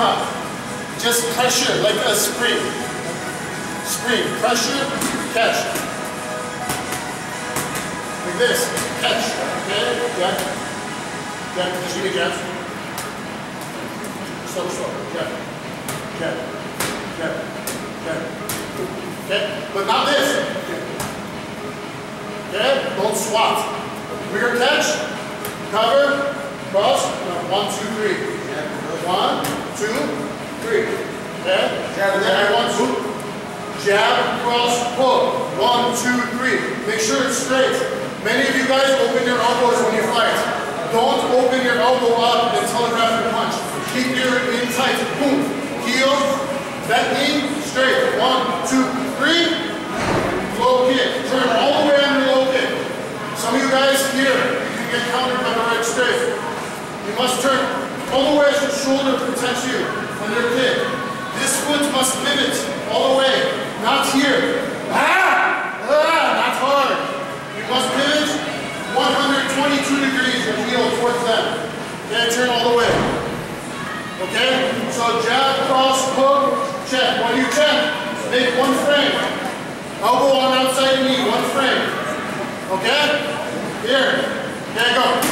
come. Just pressure like a spring. Spring, pressure, catch. Like this, catch. Okay, jab. Jab, just give me jabs. Slow, slow, jab. Jab, jab, jab. Okay, but not this. Okay, don't swat. Rear catch, cover, cross, 1, 2, 3. 1, 2, 3. Okay, and then I want to jab, cross, hook. 1, 2, 3. Make sure it's straight. Many of you guys open your elbows when you fight. Don't open your elbow up and telegraph your punch. Keep your in tight. Boom. Heel, that knee, straight. 1, 2, 3. Low kick. Turn all the way under low kick. Some of you guys here, you can get countered by the right straight. You must turn all the way as your shoulder protects you when you're kick. This foot must pivot all the way, not here. Not hard. You must pivot 122 degrees, your heel towards them. Okay, turn all the way. Okay, so jab, cross, hook, check. When you check, make one frame. Elbow on outside knee, one frame. Okay? Here. Okay, go.